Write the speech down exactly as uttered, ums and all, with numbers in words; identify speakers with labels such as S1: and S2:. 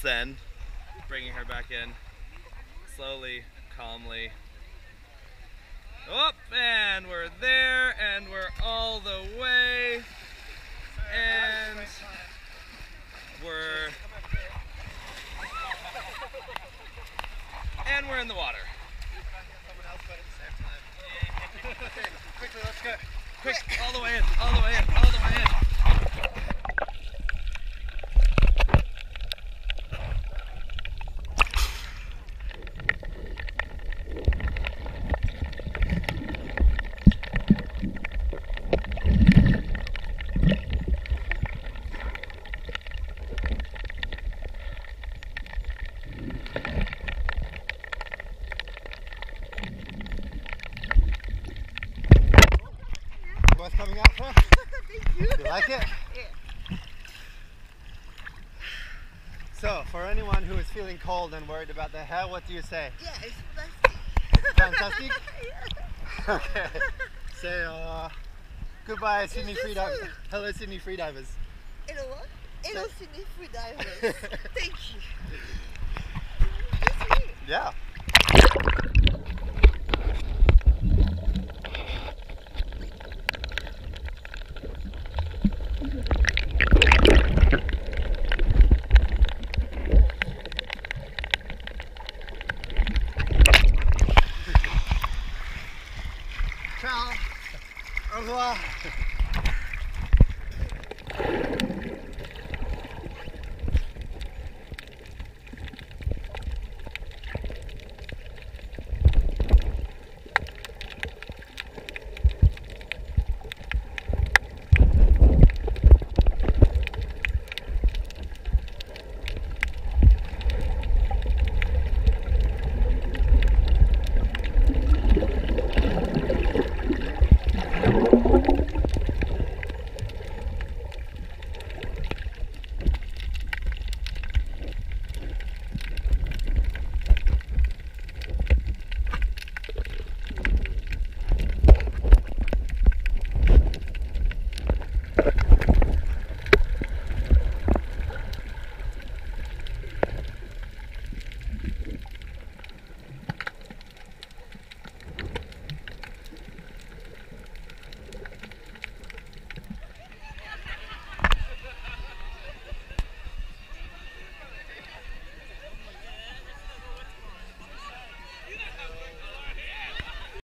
S1: then, bringing her back in, slowly, calmly. Up, and we're there, and we're all the way, and we're, and we're in the water.
S2: Quickly, let's go.
S1: Quick, all the way in, all the way in, all the way in.
S2: What's coming out for?
S3: Thank you.
S2: You like it?
S3: Yeah.
S2: So, for anyone who is feeling cold and worried about their hair, what do you say?
S3: Yeah, it's fantastic.
S2: Fantastic?
S3: Yeah.
S2: Okay. Say uh, goodbye, Sydney
S3: this
S2: Freedivers.
S3: a-
S2: Hello, Sydney Freedivers.
S3: Hello what? Hello, Sydney Freedivers.